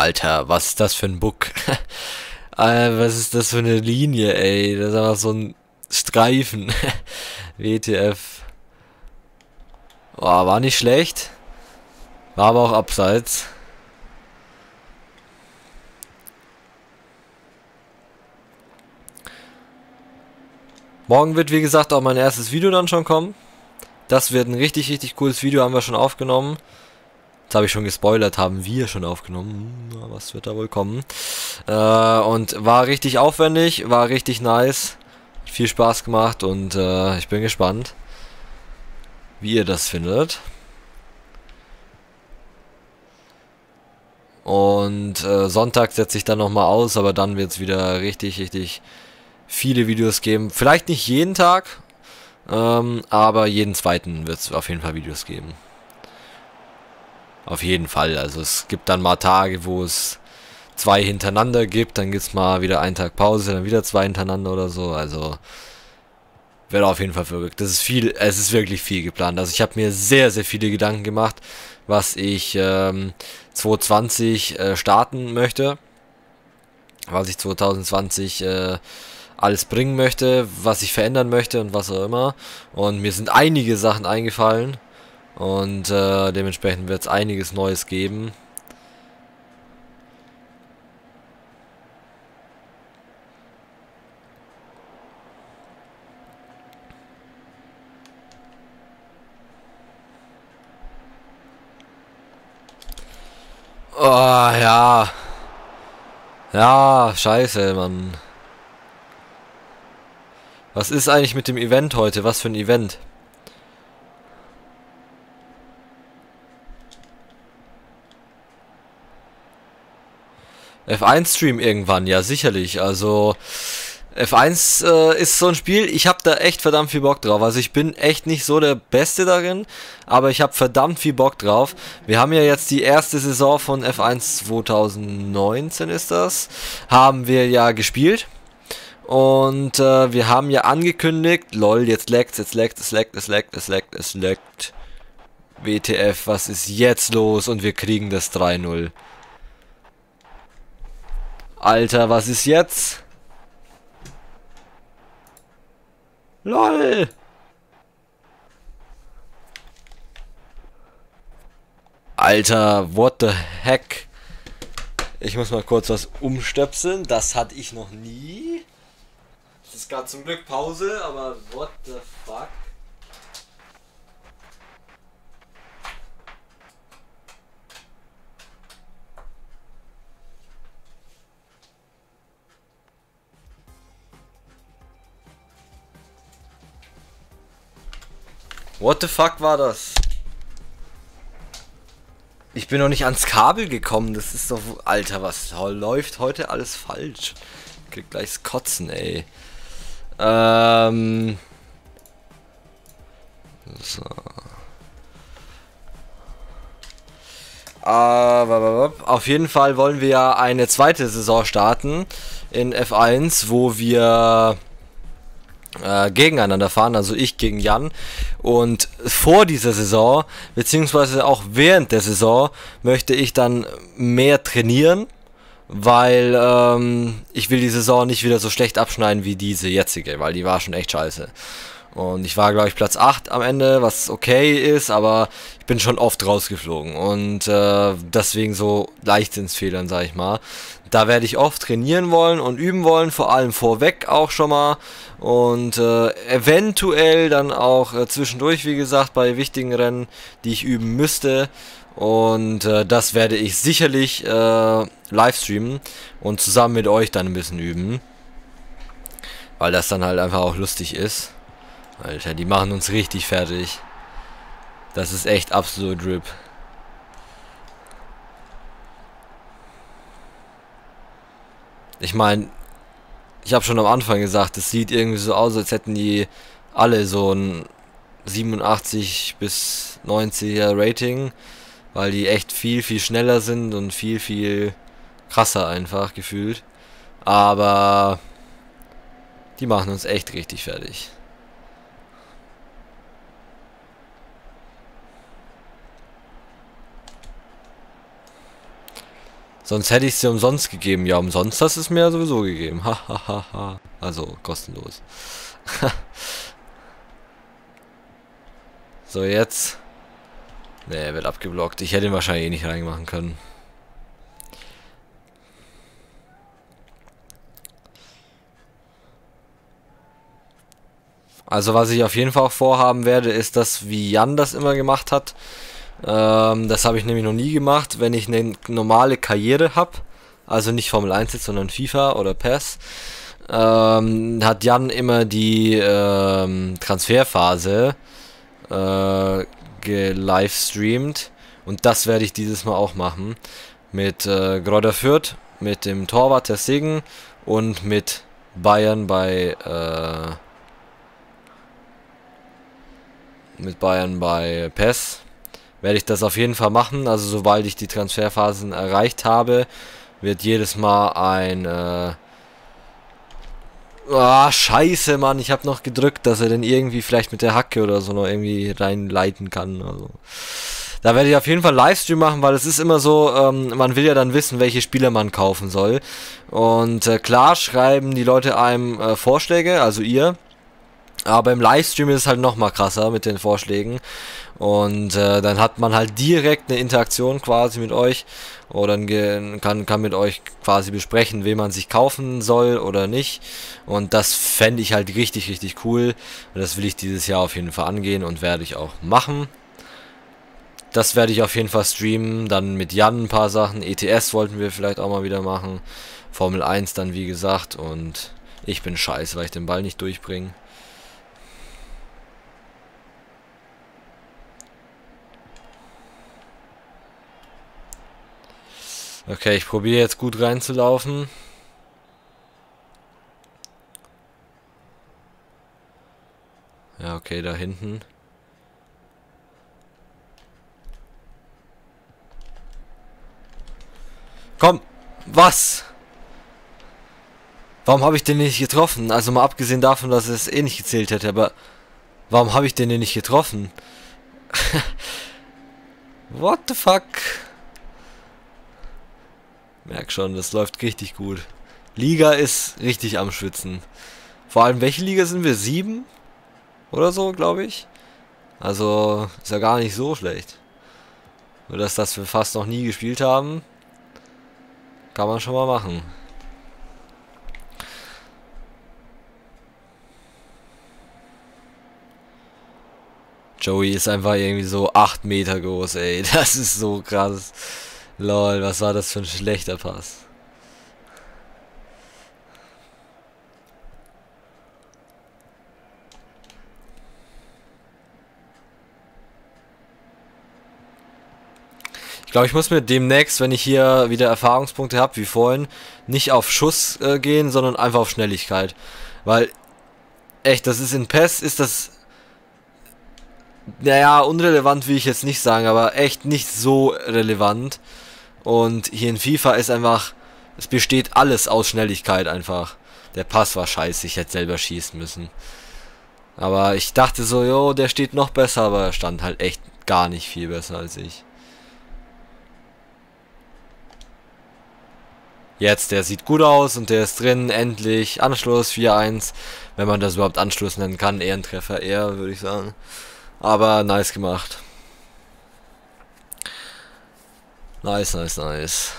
Alter, was ist das für ein Bug? Was ist das für eine Linie, ey? Das ist einfach so ein Streifen. WTF. Oh, war nicht schlecht. War aber auch abseits. Morgen wird, wie gesagt, auch mein erstes Video dann schon kommen. Das wird ein richtig, richtig cooles Video, haben wir schon aufgenommen. Jetzt habe ich schon gespoilert, haben wir schon aufgenommen. Was wird da wohl kommen? Und war richtig aufwendig, war richtig nice. Viel Spaß gemacht und ich bin gespannt, wie ihr das findet. Und Sonntag setze ich dann nochmal aus, aber dann wird es wieder richtig, richtig viele Videos geben. Vielleicht nicht jeden Tag, aber jeden zweiten wird es auf jeden Fall Videos geben. Auf jeden Fall. Also es gibt dann mal Tage, wo es 2 hintereinander gibt, dann gibt es mal wieder einen Tag Pause, dann wieder 2 hintereinander oder so. Also wird auf jeden Fall verrückt. Das ist viel, es ist wirklich viel geplant. Also ich habe mir sehr, sehr viele Gedanken gemacht, was ich 2020 starten möchte. Was ich 2020 alles bringen möchte, was ich verändern möchte und was auch immer. Und mir sind einige Sachen eingefallen. Und dementsprechend wird es einiges Neues geben. Oh, ja. Ja, scheiße, Mann. Was ist eigentlich mit dem Event heute? Was für ein Event? F1-Stream irgendwann, ja sicherlich. Also F1 ist so ein Spiel, ich habe da echt verdammt viel Bock drauf. Also ich bin echt nicht so der Beste darin, aber ich habe verdammt viel Bock drauf. Wir haben ja jetzt die erste Saison von F1 2019 ist das, haben wir ja gespielt. Und wir haben ja angekündigt, lol, jetzt leckt, es leckt, es leckt, es leckt, es leckt, es leckt. WTF, was ist jetzt los? Und wir kriegen das 3-0. Alter, was ist jetzt? LOL! Alter, what the heck? Ich muss mal kurz was umstöpseln. Das hatte ich noch nie. Es ist gerade zum Glück Pause, aber what the fuck? What the fuck war das? Ich bin noch nicht ans Kabel gekommen. Das ist doch... Alter, was läuft heute alles falsch? Ich krieg gleich das Kotzen, ey. So. Auf jeden Fall wollen wir ja eine zweite Saison starten in F1, wo wir gegeneinander fahren, also ich gegen Jan. Und vor dieser Saison, beziehungsweise auch während der Saison, möchte ich dann mehr trainieren, weil ich will die Saison nicht wieder so schlecht abschneiden wie diese jetzige, weil die war schon echt scheiße. Und ich war, glaube ich, Platz 8 am Ende, was okay ist, aber ich bin schon oft rausgeflogen. Und deswegen so Leichtsinnsfehlern, sag ich mal. Da werde ich oft trainieren wollen und üben wollen, vor allem vorweg auch schon mal. Und eventuell dann auch zwischendurch, wie gesagt, bei wichtigen Rennen, die ich üben müsste. Und das werde ich sicherlich live streamen und zusammen mit euch dann ein bisschen üben. Weil das dann halt einfach auch lustig ist. Alter, die machen uns richtig fertig. Das ist echt absolut RIP. Ich meine, ich habe schon am Anfang gesagt, es sieht irgendwie so aus, als hätten die alle so ein 87 bis 90er Rating, weil die echt viel, viel schneller sind und viel, viel krasser einfach gefühlt. Aber die machen uns echt richtig fertig. Sonst hätte ich es dir umsonst gegeben. Ja, umsonst hast du es mir ja sowieso gegeben. Hahaha. Also, kostenlos. So, jetzt. Ne, er wird abgeblockt. Ich hätte ihn wahrscheinlich eh nicht reinmachen können. Also was ich auf jeden Fall auch vorhaben werde, ist das, wie Jan das immer gemacht hat. Das habe ich nämlich noch nie gemacht, wenn ich eine normale Karriere habe. Also nicht Formel 1 jetzt, sondern FIFA oder PES. Hat Jan immer die Transferphase gelivestreamt. Und das werde ich dieses Mal auch machen. Mit Greuther Fürth, mit dem Torwart Ter Stegen und mit Bayern bei PES werde ich das auf jeden Fall machen. Also sobald ich die Transferphasen erreicht habe, wird jedes Mal ein scheiße, Mann, ich habe noch gedrückt, dass er den irgendwie vielleicht mit der Hacke oder so noch irgendwie reinleiten kann. Also da werde ich auf jeden Fall Livestream machen, weil es ist immer so, man will ja dann wissen, welche Spieler man kaufen soll. Und klar schreiben die Leute einem Vorschläge, also ihr. Aber im Livestream ist es halt noch mal krasser mit den Vorschlägen. Und dann hat man halt direkt eine Interaktion quasi mit euch. Oder kann mit euch quasi besprechen, wen man sich kaufen soll oder nicht. Und das fände ich halt richtig, richtig cool. Und das will ich dieses Jahr auf jeden Fall angehen und werde ich auch machen. Das werde ich auf jeden Fall streamen. Dann mit Jan ein paar Sachen. ETS wollten wir vielleicht auch mal wieder machen. Formel 1 dann wie gesagt. Und ich bin scheiße, weil ich den Ball nicht durchbringe. Okay, ich probiere jetzt gut reinzulaufen. Ja, okay, da hinten. Komm! Was? Warum habe ich den nicht getroffen? Also mal abgesehen davon, dass es eh nicht gezählt hätte, aber warum habe ich den nicht getroffen? What the fuck? Merk schon, das läuft richtig gut. Liga ist richtig am Schwitzen. Vor allem, welche Liga sind wir? 7? Oder so, glaube ich. Also, ist ja gar nicht so schlecht. Nur, dass das wir fast noch nie gespielt haben, kann man schon mal machen. Joey ist einfach irgendwie so 8 Meter groß, ey. Das ist so krass. Lol, was war das für ein schlechter Pass? Ich glaube, ich muss mir demnächst, wenn ich hier wieder Erfahrungspunkte habe, wie vorhin, nicht auf Schuss gehen, sondern einfach auf Schnelligkeit. Weil, echt, das ist in PES, ist das, naja, unrelevant will ich jetzt nicht sagen, aber echt nicht so relevant. Und hier in FIFA ist einfach, es besteht alles aus Schnelligkeit einfach. Der Pass war scheiße, ich hätte selber schießen müssen. Aber ich dachte so, jo, der steht noch besser, aber er stand halt echt gar nicht viel besser als ich. Jetzt, der sieht gut aus und der ist drin, endlich. Anschluss 4-1, wenn man das überhaupt Anschluss nennen kann. Eher ein Treffer, eher, würde ich sagen. Aber nice gemacht. Nice, nice, nice.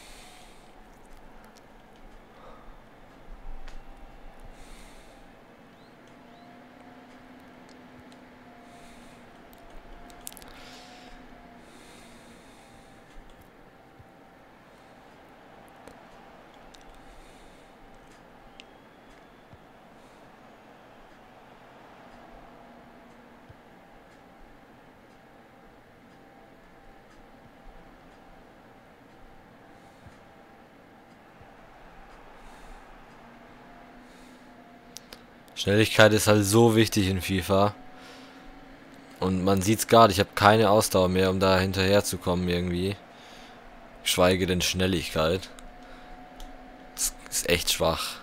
Schnelligkeit ist halt so wichtig in FIFA. Und man sieht's gerade, ich habe keine Ausdauer mehr, um da hinterher zu kommen irgendwie. Geschweige denn Schnelligkeit. Das ist echt schwach.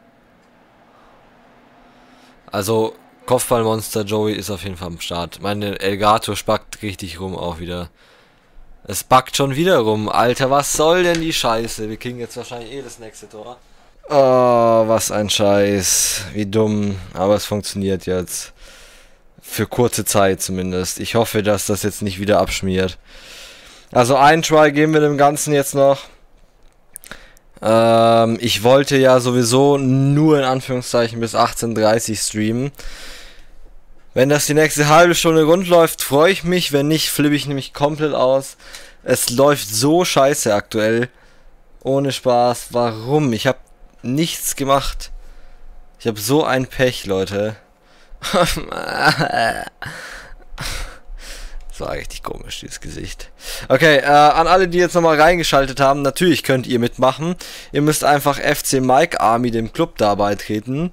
Also, Kopfballmonster Joey ist auf jeden Fall am Start. Meine Elgato spackt richtig rum auch wieder. Es buggt schon wieder rum. Alter, was soll denn die Scheiße? Wir kriegen jetzt wahrscheinlich eh das nächste Tor. Oh, was ein Scheiß. Wie dumm. Aber es funktioniert jetzt. Für kurze Zeit zumindest. Ich hoffe, dass das jetzt nicht wieder abschmiert. Also ein Try geben wir dem Ganzen jetzt noch. Ich wollte ja sowieso nur in Anführungszeichen bis 18:30 streamen. Wenn das die nächste halbe Stunde rund läuft, freue ich mich. Wenn nicht, flippe ich nämlich komplett aus. Es läuft so scheiße aktuell. Ohne Spaß. Warum? Ich habe nichts gemacht. Ich habe so ein Pech, Leute. Das war richtig komisch, dieses Gesicht. Okay, an alle, die jetzt nochmal reingeschaltet haben, natürlich könnt ihr mitmachen. Ihr müsst einfach FC Mike Army, dem Club, da beitreten.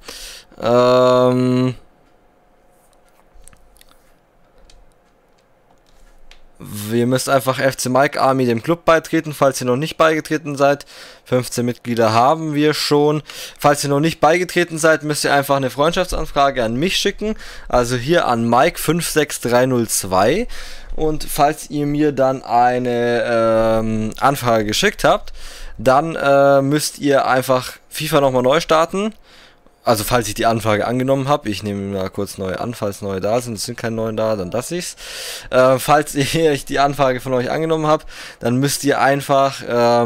Ihr müsst einfach FC Mike Army, dem Club, beitreten, falls ihr noch nicht beigetreten seid. 15 Mitglieder haben wir schon. Falls ihr noch nicht beigetreten seid, müsst ihr einfach eine Freundschaftsanfrage an mich schicken. Also hier an Mike56302. Und falls ihr mir dann eine Anfrage geschickt habt, dann müsst ihr einfach FIFA nochmal neu starten. Also falls ich die Anfrage angenommen habe, ich nehme mal kurz neue an, falls neue da sind, es sind keine neuen da, dann lasse ich's. Falls ich die Anfrage von euch angenommen habe, dann müsst ihr einfach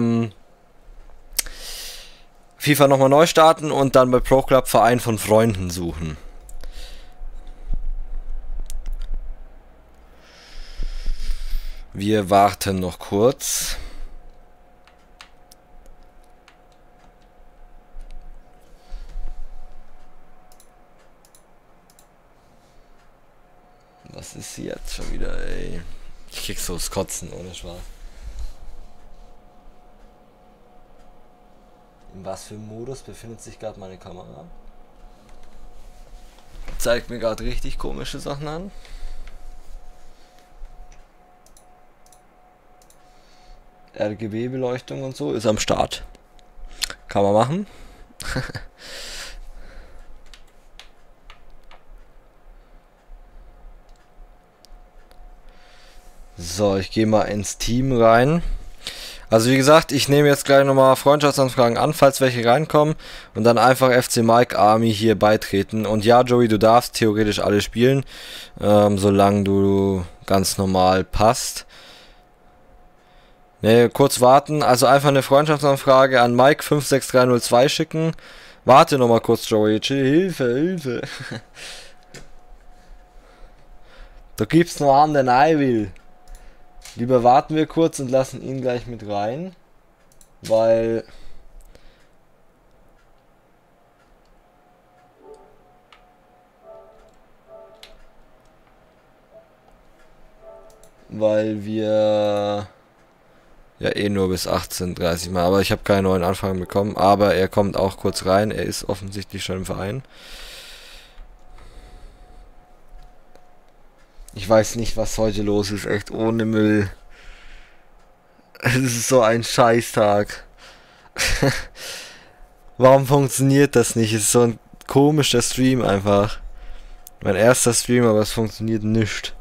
FIFA nochmal neu starten und dann bei Pro Club Verein von Freunden suchen. Wir warten noch kurz. Was ist sie jetzt schon wieder, ey? Ich krieg so das Kotzen, ohne Spaß. In was für einem Modus befindet sich gerade meine Kamera? Zeigt mir gerade richtig komische Sachen an. RGB-Beleuchtung und so ist am Start. Kann man machen. So, ich gehe mal ins Team rein. Also wie gesagt, ich nehme jetzt gleich nochmal Freundschaftsanfragen an, falls welche reinkommen. Und dann einfach FC Mike Army hier beitreten. Und ja, Joey, du darfst theoretisch alle spielen, solange du ganz normal passt. Ne, kurz warten. Also einfach eine Freundschaftsanfrage an Mike56302 schicken. Warte nochmal kurz, Joey. Hilfe, Hilfe. Da gibt's noch an, der I will. Lieber warten wir kurz und lassen ihn gleich mit rein, weil wir ja eh nur bis 18:30 mal, aber ich habe keine neuen Anfragen bekommen, aber er kommt auch kurz rein, er ist offensichtlich schon im Verein. Ich weiß nicht, was heute los ist, echt ohne Müll. Es ist so ein Scheißtag. Warum funktioniert das nicht? Es ist so ein komischer Stream einfach. Mein erster Stream, aber es funktioniert nicht.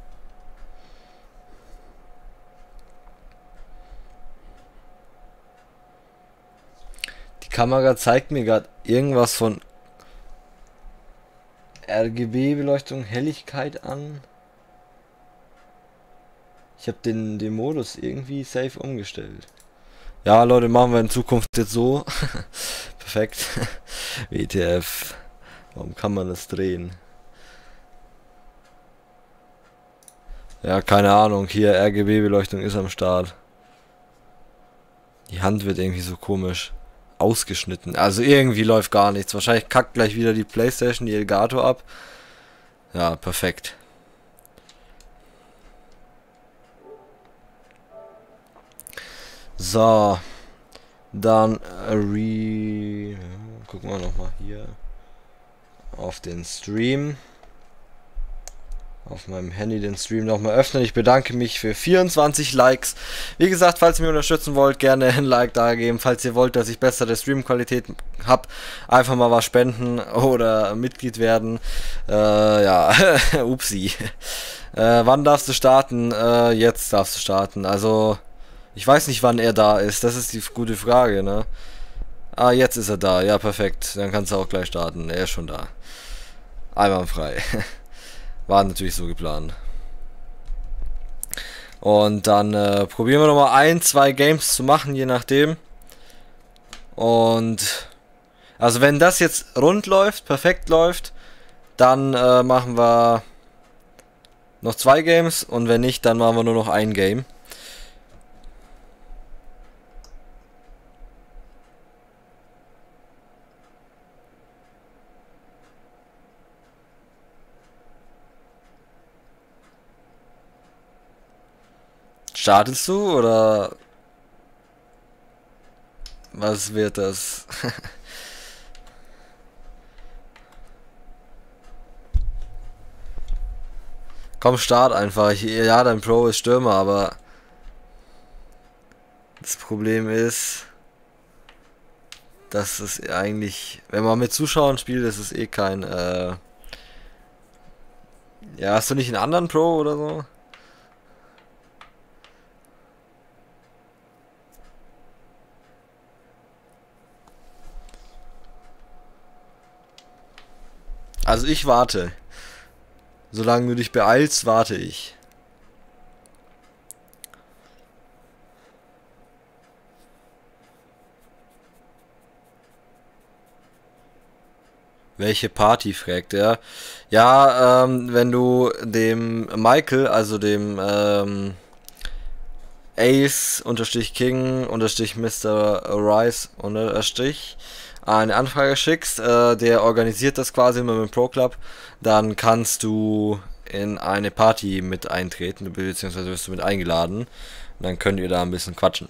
Die Kamera zeigt mir gerade irgendwas von RGB-Beleuchtung, Helligkeit an. Ich habe den Modus irgendwie safe umgestellt. Ja, Leute, machen wir in Zukunft jetzt so. Perfekt. WTF. Warum kann man das drehen? Ja, keine Ahnung. Hier, RGB-Beleuchtung ist am Start. Die Hand wird irgendwie so komisch ausgeschnitten. Also irgendwie läuft gar nichts. Wahrscheinlich kackt gleich wieder die PlayStation, die Elgato ab. Ja, perfekt. So, dann gucken wir nochmal hier auf den Stream. Auf meinem Handy den Stream nochmal öffnen. Ich bedanke mich für 24 Likes. Wie gesagt, falls ihr mich unterstützen wollt, gerne ein Like da geben. Falls ihr wollt, dass ich bessere Streamqualität habe, einfach mal was spenden oder Mitglied werden. Ja, upsi. Wann darfst du starten? Jetzt darfst du starten. Also Ich weiß nicht, wann er da ist. Das ist die gute Frage, ne? Ah, jetzt ist er da. Ja, perfekt. Dann kannst du auch gleich starten. Er ist schon da. Einwandfrei. War natürlich so geplant. Und dann probieren wir nochmal ein, zwei Games zu machen, je nachdem. Und also wenn das jetzt rund läuft, perfekt läuft, dann machen wir noch zwei Games. Und wenn nicht, dann machen wir nur noch ein Game. Startest du oder was wird das? Komm, start einfach. Ja, dein Pro ist Stürmer, aber das Problem ist, dass es eigentlich, wenn man mit Zuschauern spielt, ist es eh kein, ja, hast du nicht einen anderen Pro oder so? Also ich warte. Solange du dich beeilst, warte ich. Welche Party, fragt er. Ja, wenn du dem Michael, also dem Ace-King-Mr. Rice eine Anfrage schickst, der organisiert das quasi immer mit dem Pro Club, dann kannst du in eine Party mit eintreten, beziehungsweise wirst du mit eingeladen. Und dann könnt ihr da ein bisschen quatschen.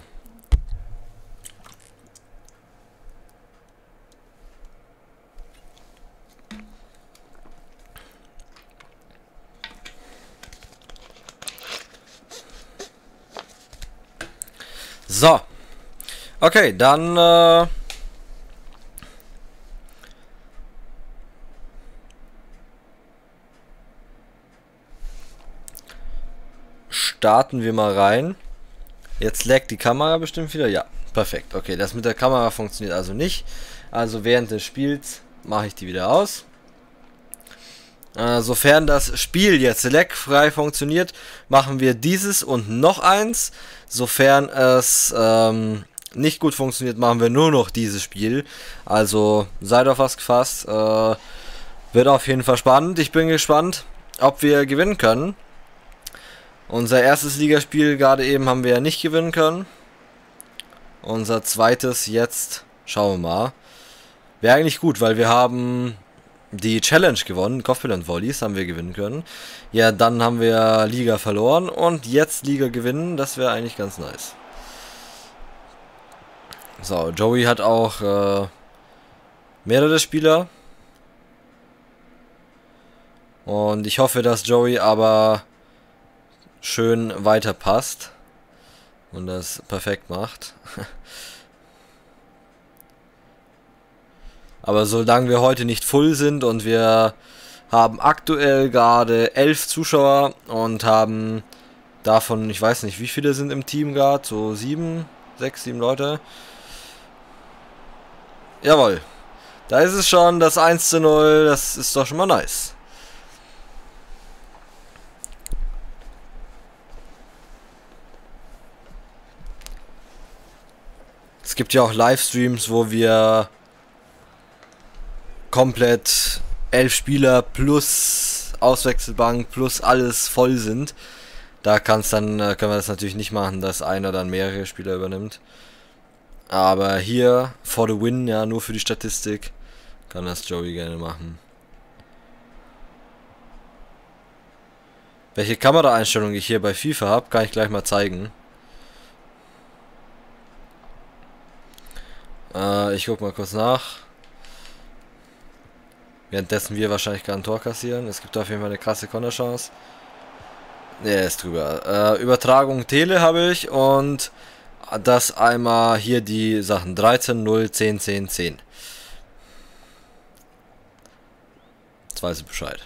So. Okay, dann starten wir mal rein. Jetzt laggt die Kamera bestimmt wieder. Ja, perfekt. Okay, das mit der Kamera funktioniert also nicht. Also während des Spiels mache ich die wieder aus. Sofern das Spiel jetzt lagfrei funktioniert, machen wir dieses und noch eins. Sofern es nicht gut funktioniert, machen wir nur noch dieses Spiel. Also seid auf was gefasst. Wird auf jeden Fall spannend. Ich bin gespannt, ob wir gewinnen können. Unser erstes Ligaspiel gerade eben haben wir ja nicht gewinnen können. Unser zweites jetzt, schauen wir mal. Wäre eigentlich gut, weil wir haben die Challenge gewonnen, Kopfball und Volleys haben wir gewinnen können. Ja, dann haben wir Liga verloren und jetzt Liga gewinnen, das wäre eigentlich ganz nice. So, Joey hat auch mehrere Spieler. Und ich hoffe, dass Joey aber schön weiterpasst und das perfekt macht. Aber solange wir heute nicht full sind und wir haben aktuell gerade 11 Zuschauer und haben davon, ich weiß nicht, wie viele sind im Team gerade, so 7 Leute. Jawohl, da ist es schon, das 1:0, das ist doch schon mal nice. Es gibt ja auch Livestreams, wo wir komplett 11 Spieler plus Auswechselbank plus alles voll sind. Da können wir das natürlich nicht machen, dass einer dann mehrere Spieler übernimmt. Aber hier, for the win, ja, nur für die Statistik, kann das Joey gerne machen. Welche Kameraeinstellung ich hier bei FIFA habe, kann ich gleich mal zeigen. Ich guck mal kurz nach. Währenddessen wir wahrscheinlich gar ein Tor kassieren. Es gibt auf jeden Fall eine krasse Konterchance. Ne, ist drüber. Übertragung Tele habe ich und das einmal hier die Sachen 13, 0, 10, 10, 10. Jetzt weiß ich Bescheid.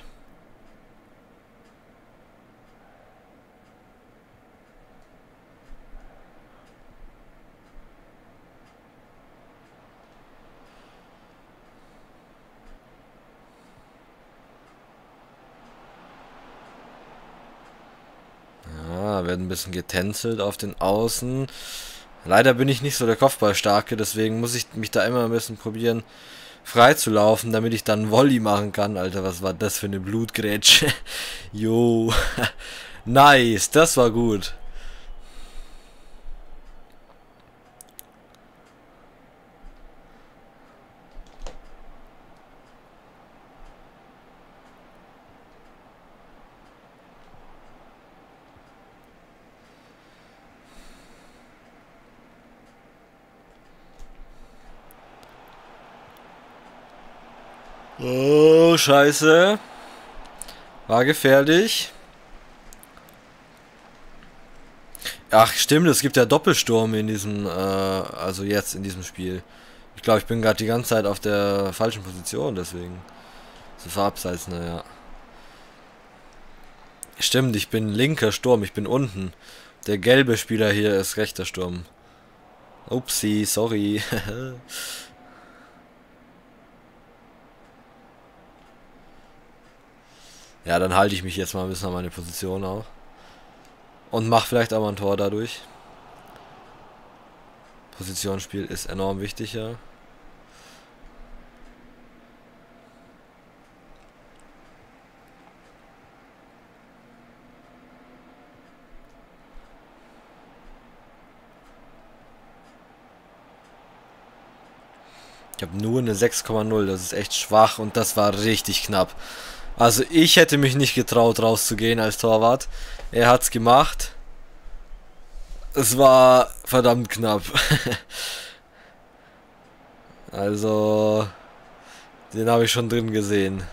Da wird ein bisschen getänzelt auf den Außen. Leider bin ich nicht so der Kopfballstarke, deswegen muss ich mich da immer ein bisschen probieren, frei zu laufen, damit ich dann Volley machen kann. Alter, was war das für eine Blutgrätsche? Jo. Nice, das war gut. Oh, scheiße. War gefährlich. Ach, stimmt, es gibt ja Doppelsturm in diesem, also jetzt in diesem Spiel. Ich glaube, ich bin gerade die ganze Zeit auf der falschen Position, deswegen. So verabseits, naja. Stimmt, ich bin linker Sturm, ich bin unten. Der gelbe Spieler hier ist rechter Sturm. Upsi, sorry. Ja, dann halte ich mich jetzt mal ein bisschen an meine Position auch. Und mach vielleicht auch mal ein Tor dadurch. Positionsspiel ist enorm wichtig, ja. Ich habe nur eine 6,0, das ist echt schwach und das war richtig knapp. Also ich hätte mich nicht getraut rauszugehen als Torwart. Er hat's gemacht. Es war verdammt knapp. Also den habe ich schon drin gesehen.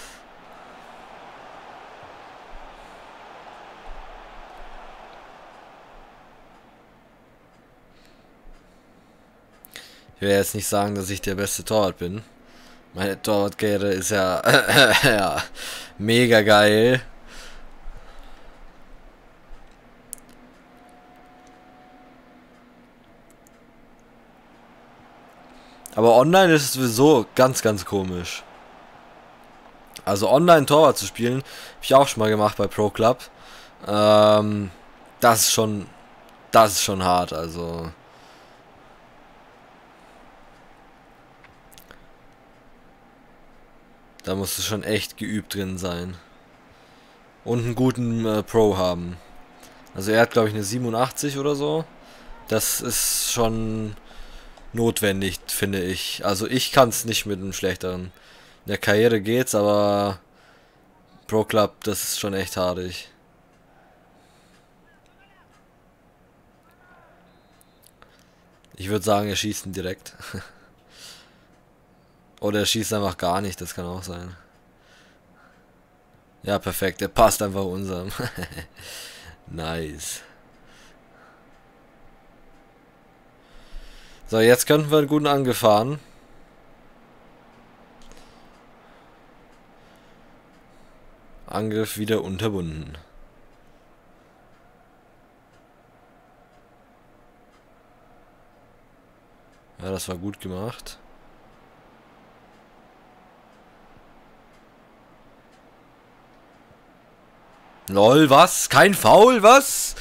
Ich will jetzt nicht sagen, dass ich der beste Torwart bin. Meine Torwartkarriere ist ja, ja mega geil. Aber online ist es sowieso ganz, ganz komisch. Also online Torwart zu spielen, habe ich auch schon mal gemacht bei Pro Club. Das ist schon hart, also. Da musst du schon echt geübt drin sein. Und einen guten Pro haben. Also er hat, glaube ich, eine 87 oder so. Das ist schon notwendig, finde ich. Also ich kann es nicht mit einem schlechteren. In der Karriere geht's, aber Pro Club, das ist schon echt haarig. Ich würde sagen, er schießt ihn direkt. Oder er schießt einfach gar nicht, das kann auch sein. Ja, perfekt, der passt einfach unserem. Nice. So, jetzt könnten wir einen guten angefahren. Angriff wieder unterbunden. Ja, das war gut gemacht. Lol, was? Kein Foul, was?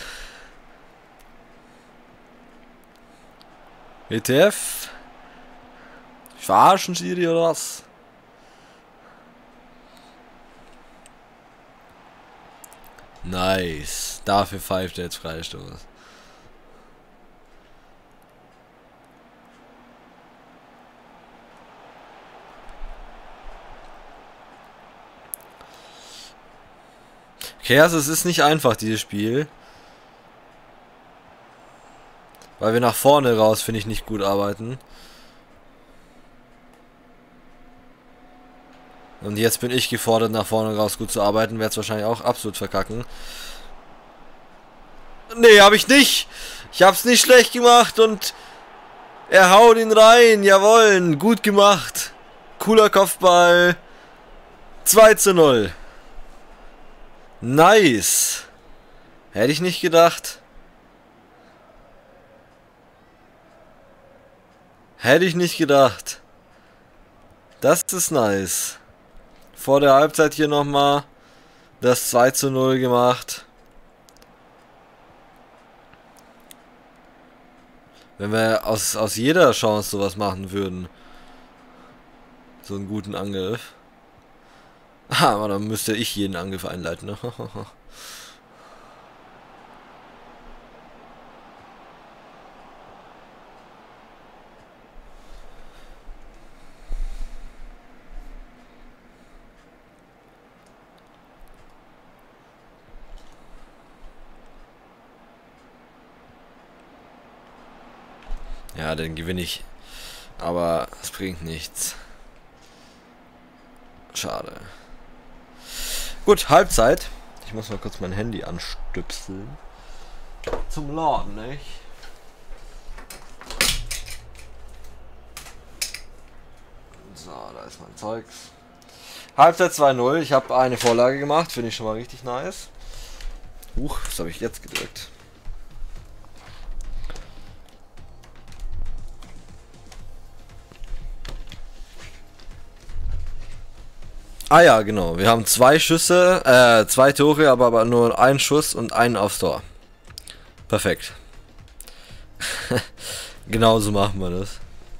WTF? Verarschen Schiri oder was? Nice. Dafür pfeift er jetzt Freistoß. Okay, also es ist nicht einfach, dieses Spiel. Weil wir nach vorne raus, finde ich, nicht gut arbeiten. Und jetzt bin ich gefordert, nach vorne raus gut zu arbeiten. Werde es wahrscheinlich auch absolut verkacken. Nee, habe ich nicht. Ich habe es nicht schlecht gemacht und er haut ihn rein. Jawohl, gut gemacht. Cooler Kopfball. 2:0. Nice. Hätte ich nicht gedacht. Hätte ich nicht gedacht. Das ist nice. Vor der Halbzeit hier nochmal das 2:0 gemacht. Wenn wir aus jeder Chance sowas machen würden. So einen guten Angriff. Aber dann müsste ich jeden Angriff einleiten, ne? Ja, den gewinne ich. Aber es bringt nichts. Schade. Gut, Halbzeit. Ich muss mal kurz mein Handy anstöpseln. Zum Laden, nicht? So, da ist mein Zeugs. Halbzeit 2-0. Ich habe eine Vorlage gemacht. Finde ich schon mal richtig nice. Was habe ich jetzt gedrückt? Ah ja, genau. Wir haben 2 Schüsse, 2 Tore, aber nur einen Schuss und einen aufs Tor. Perfekt. Genauso machen wir das.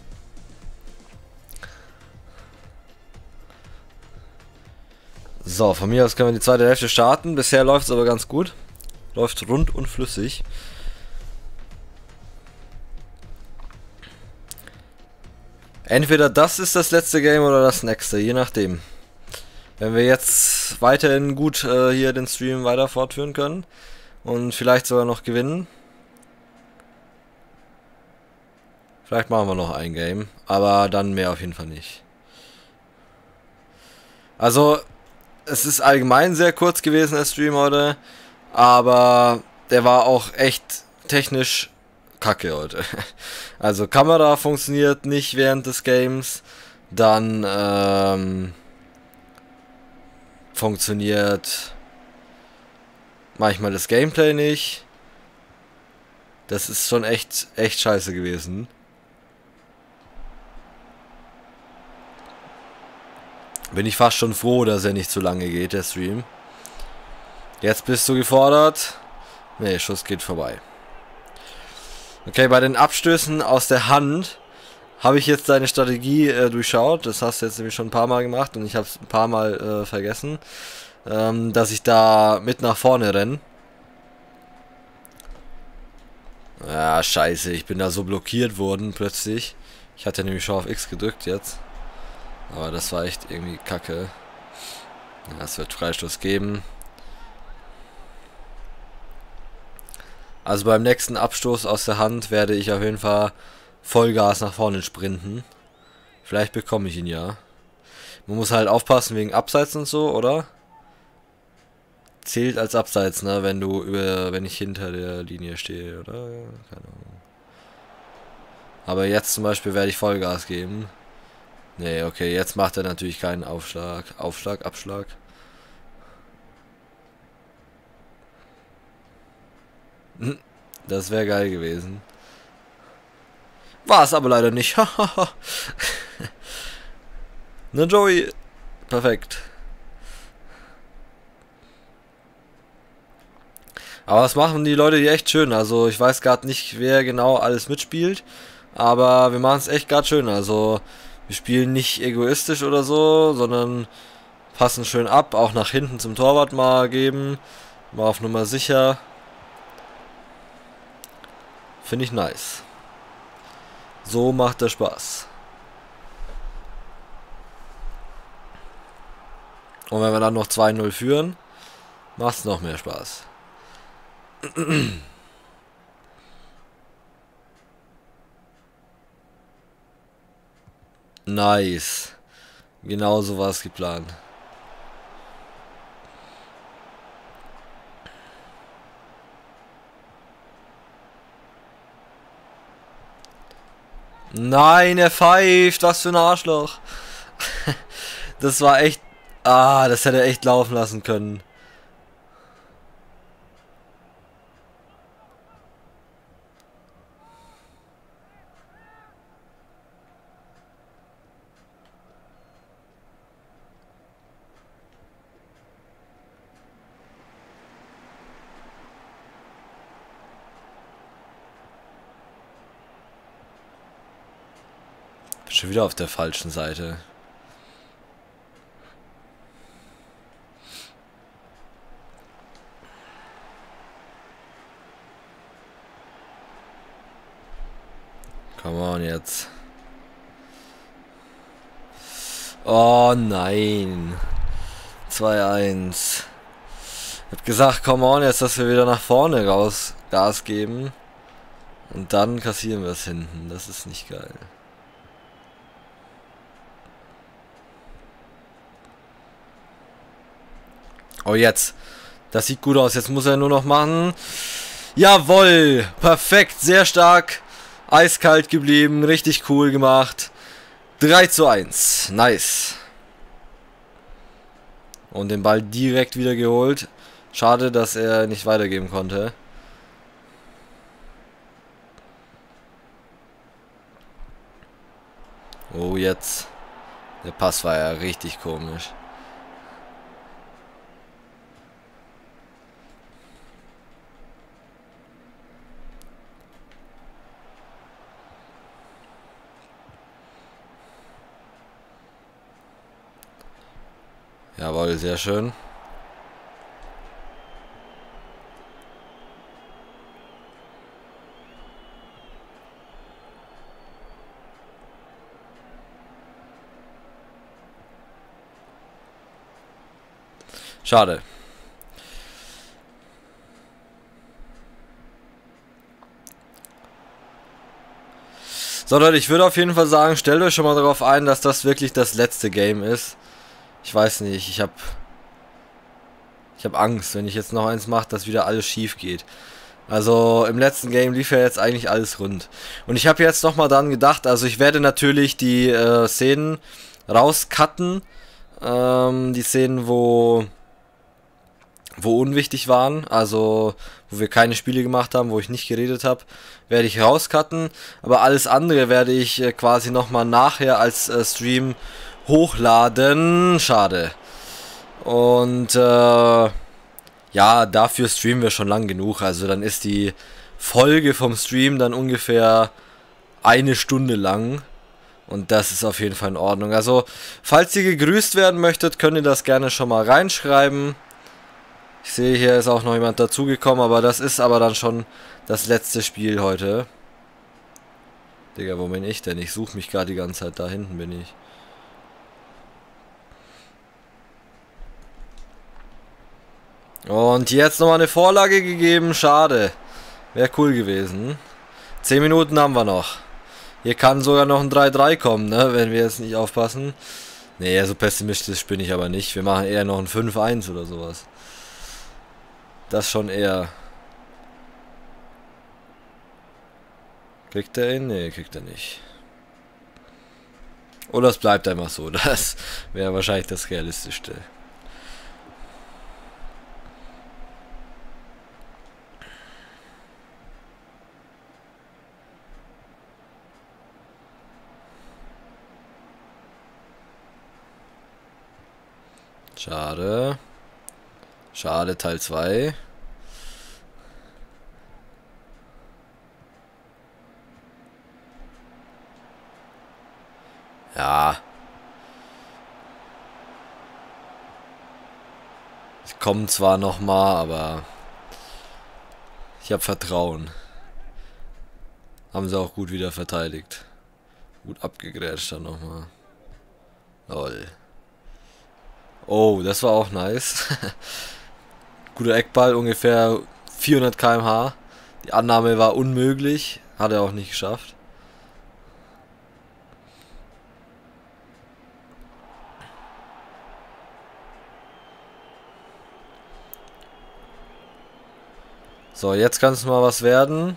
So, von mir aus können wir die zweite Hälfte starten. Bisher läuft es aber ganz gut. Läuft rund und flüssig. Entweder das ist das letzte Game oder das nächste, je nachdem. Wenn wir jetzt weiterhin gut hier den Stream weiter fortführen können und vielleicht sogar noch gewinnen. Vielleicht machen wir noch ein Game, aber dann mehr auf jeden Fall nicht. Also, es ist allgemein sehr kurz gewesen, der Stream heute, aber der war auch echt technisch kacke heute. Also, Kamera funktioniert nicht während des Games, dann funktioniert manchmal das Gameplay nicht. Das ist schon echt scheiße gewesen. Bin ich fast schon froh, dass er nicht zu lange geht, der Stream. Jetzt bist du gefordert. Ne, Schuss geht vorbei. Okay, bei den Abstößen aus der Hand habe ich jetzt deine Strategie durchschaut. Das hast du jetzt nämlich schon ein paar Mal gemacht und ich habe es ein paar Mal vergessen, dass ich da mit nach vorne renne. Ja, scheiße, ich bin da so blockiert worden plötzlich. Ich hatte nämlich schon auf X gedrückt jetzt. Aber das war echt irgendwie kacke. Ja, es wird Freistoß geben. Also beim nächsten Abstoß aus der Hand werde ich auf jeden Fall Vollgas nach vorne sprinten. Vielleicht bekomme ich ihn ja. Man muss halt aufpassen wegen Abseits und so, oder? Zählt als Abseits, ne, wenn ich hinter der Linie stehe, oder? Keine Ahnung. Aber jetzt zum Beispiel werde ich Vollgas geben. Nee, okay, jetzt macht er natürlich keinen Abschlag. Das wäre geil gewesen. War es aber leider nicht. Ne, Joey. Perfekt. Aber was machen die Leute hier echt schön. Also ich weiß gerade nicht, wer genau alles mitspielt. Aber wir machen es echt gerade schön. Also wir spielen nicht egoistisch oder so, sondern passen schön ab. Auch nach hinten zum Torwart mal geben. Mal auf Nummer sicher. Finde ich nice. So macht der Spaß. Und wenn wir dann noch 2-0 führen, macht es noch mehr Spaß. Nice. Genau so war es geplant. Nein, er pfeift. Was für ein Arschloch. Das war echt... Ah, das hätte er echt laufen lassen können. Schon wieder auf der falschen Seite. Come on jetzt. Oh nein. 2-1. Ich hab gesagt, come on jetzt, dass wir wieder nach vorne raus Gas geben. Und dann kassieren wir es hinten. Das ist nicht geil. Oh jetzt. Das sieht gut aus. Jetzt muss er nur noch machen. Jawohl. Perfekt. Sehr stark. Eiskalt geblieben. Richtig cool gemacht. 3:1. Nice. Und den Ball direkt wieder geholt. Schade, dass er nicht weitergeben konnte. Oh, jetzt. Der Pass war ja richtig komisch. Jawohl, sehr schön. Schade. So Leute, ich würde auf jeden Fall sagen, stellt euch schon mal darauf ein, dass das wirklich das letzte Game ist. Ich weiß nicht, ich hab Angst, wenn ich jetzt noch eins mache, dass wieder alles schief geht. Also im letzten Game lief ja jetzt eigentlich alles rund. Und ich habe jetzt nochmal dran gedacht, also ich werde natürlich die Szenen rauscutten. Die Szenen, wo unwichtig waren, also wo wir keine Spiele gemacht haben, wo ich nicht geredet habe, werde ich rauscutten. Aber alles andere werde ich quasi nochmal nachher als Stream hochladen. Schade. Und ja, dafür streamen wir schon lang genug. Also dann ist die Folge vom Stream dann ungefähr 1 Stunde lang. Und das ist auf jeden Fall in Ordnung. Also, falls ihr gegrüßt werden möchtet, könnt ihr das gerne schon mal reinschreiben. Ich sehe, hier ist auch noch jemand dazugekommen, aber das ist aber dann schon das letzte Spiel heute. Digga, wo bin ich denn? Ich suche mich gerade die ganze Zeit. Da hinten bin ich. Und jetzt nochmal eine Vorlage gegeben. Schade. Wäre cool gewesen. 10 Minuten haben wir noch. Hier kann sogar noch ein 3:3 kommen, ne? Wenn wir jetzt nicht aufpassen. Nee, so pessimistisch bin ich aber nicht. Wir machen eher noch ein 5:1 oder sowas. Das schon eher. Kriegt er ihn? Nee, kriegt er nicht. Oder es bleibt einfach so. Das wäre wahrscheinlich das Realistischste. Schade. Schade, Teil 2. Ja. Sie kommen zwar nochmal, aber ich habe Vertrauen. Haben sie auch gut wieder verteidigt. Gut abgegrätscht dann nochmal. Lol. Oh, das war auch nice. Guter Eckball, ungefähr 400 km/h. Die Annahme war unmöglich. Hat er auch nicht geschafft. So, jetzt kann es mal was werden.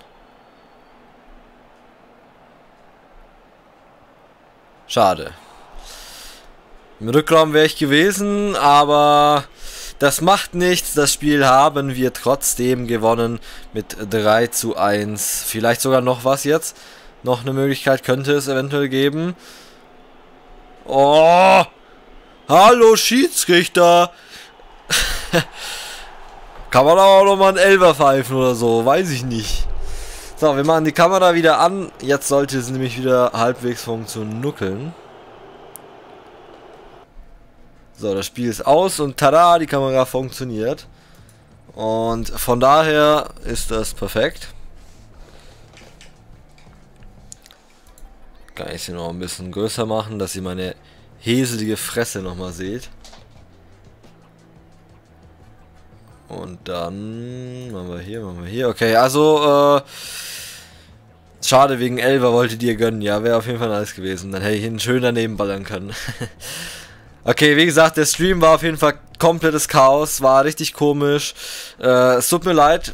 Schade. Im Rückraum wäre ich gewesen, aber das macht nichts. Das Spiel haben wir trotzdem gewonnen mit 3:1. Vielleicht sogar noch was jetzt. Noch eine Möglichkeit könnte es eventuell geben. Oh! Hallo Schiedsrichter! Kann man aber auch noch mal einen Elfer pfeifen oder so? Weiß ich nicht. So, wir machen die Kamera wieder an. Jetzt sollte es nämlich wieder halbwegs funktionieren. So, das Spiel ist aus und tada, die Kamera funktioniert. Und von daher ist das perfekt. Kann ich sie noch ein bisschen größer machen, dass ihr meine häselige Fresse nochmal seht. Und dann machen wir hier. Okay, also schade, wegen Elfer wolltet ihr gönnen. Ja, wäre auf jeden Fall nice gewesen. Dann hätte ich ihn schön daneben ballern können. Okay, wie gesagt, der Stream war auf jeden Fall komplettes Chaos. War richtig komisch. Es tut mir leid.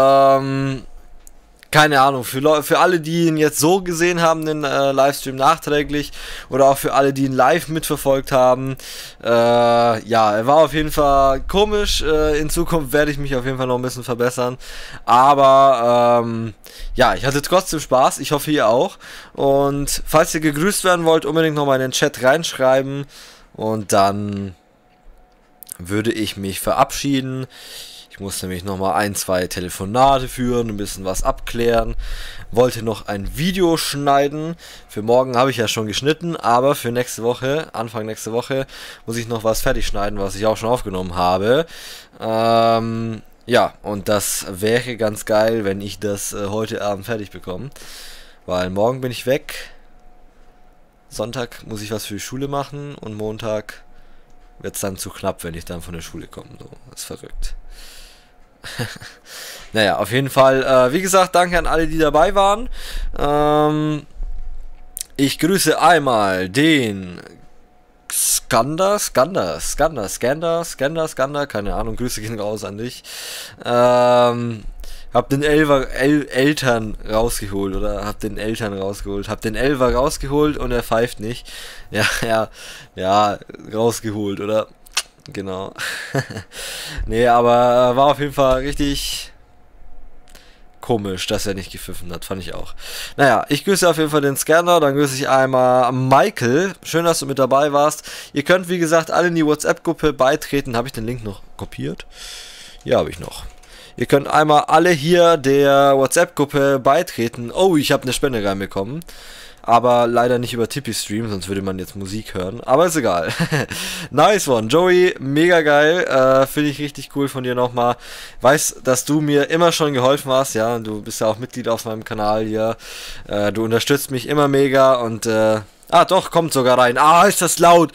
Keine Ahnung, für alle, die ihn jetzt so gesehen haben, den Livestream nachträglich, oder auch für alle, die ihn live mitverfolgt haben, ja, er war auf jeden Fall komisch. In Zukunft werde ich mich auf jeden Fall noch ein bisschen verbessern, aber ja, ich hatte trotzdem Spaß, ich hoffe ihr auch, und falls ihr gegrüßt werden wollt, unbedingt nochmal in den Chat reinschreiben, und dann würde ich mich verabschieden. Ich muss nämlich nochmal 1, 2 Telefonate führen, ein bisschen was abklären. Wollte noch ein Video schneiden. Für morgen habe ich ja schon geschnitten, aber für nächste Woche, Anfang nächste Woche, muss ich noch was fertig schneiden, was ich auch schon aufgenommen habe. Ja, und das wäre ganz geil, wenn ich das heute Abend fertig bekomme. Weil morgen bin ich weg. Sonntag muss ich was für die Schule machen und Montag wird es dann zu knapp, wenn ich dann von der Schule komme. So, das ist verrückt. Naja, auf jeden Fall, wie gesagt, danke an alle, die dabei waren. Ich grüße einmal den Skander, keine Ahnung, Grüße gehen raus an dich. Hab den Eltern rausgeholt, oder hab den Eltern rausgeholt. Hab den Elfer rausgeholt und er pfeift nicht. Ja, rausgeholt, oder? Genau. Nee, aber war auf jeden Fall richtig komisch, dass er nicht gepfiffen hat, fand ich auch. Naja, ich grüße auf jeden Fall den Scanner, dann grüße ich einmal Michael. Schön, dass du mit dabei warst. Ihr könnt, wie gesagt, alle in die WhatsApp-Gruppe beitreten. Habe ich den Link noch kopiert? Ja, habe ich noch. Ihr könnt einmal alle hier der WhatsApp-Gruppe beitreten. Oh, ich habe eine Spende reinbekommen. Aber leider nicht über Tipeee-Stream, sonst würde man jetzt Musik hören. Aber ist egal. Nice one. Joey, mega geil. Finde ich richtig cool von dir nochmal. Weiß, dass du mir immer schon geholfen hast. Ja, du bist ja auch Mitglied auf meinem Kanal hier. Du unterstützt mich immer mega. Und, doch, kommt sogar rein. Ah, ist das laut.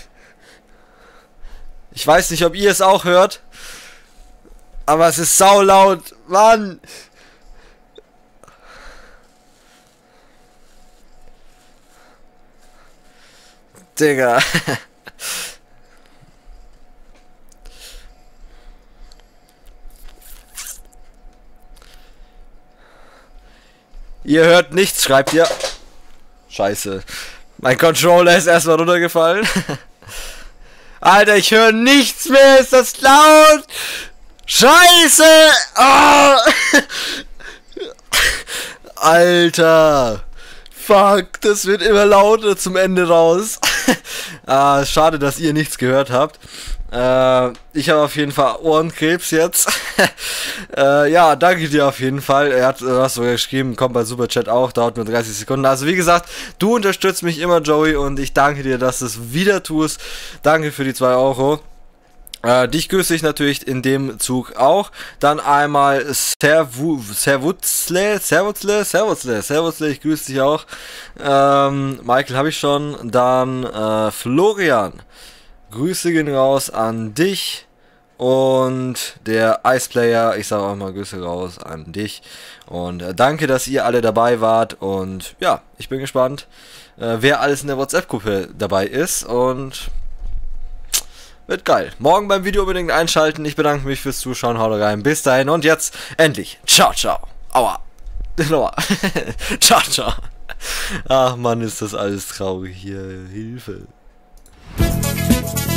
Ich weiß nicht, ob ihr es auch hört. Aber es ist sau laut. Mann. Digga. Ihr hört nichts, schreibt ihr. Scheiße. Mein Controller ist erstmal runtergefallen. Alter, ich höre nichts mehr. Ist das laut? Scheiße. Oh. Alter. Fuck, das wird immer lauter zum Ende raus. Schade, dass ihr nichts gehört habt. Ich habe auf jeden Fall Ohrenkrebs jetzt. Ja, danke dir auf jeden Fall. Er hat was sogar geschrieben, kommt bei Superchat auch, dauert nur 30 Sekunden. Also wie gesagt, du unterstützt mich immer, Joey, und ich danke dir, dass du es wieder tust. Danke für die 2 Euro. Dich grüße ich natürlich in dem Zug auch. Dann einmal Servutzle, ich grüße dich auch. Michael habe ich schon. Dann Florian, Grüße gehen raus an dich. Und der Iceplayer, ich sage auch mal Grüße raus an dich. Und danke, dass ihr alle dabei wart. Und ja, ich bin gespannt, wer alles in der WhatsApp-Gruppe dabei ist. Und wird geil. Morgen beim Video unbedingt einschalten. Ich bedanke mich fürs Zuschauen. Haut rein. Bis dahin und jetzt endlich. Ciao, ciao. Aua. Ciao, ciao. Ach Mann, ist das alles traurig hier. Hilfe.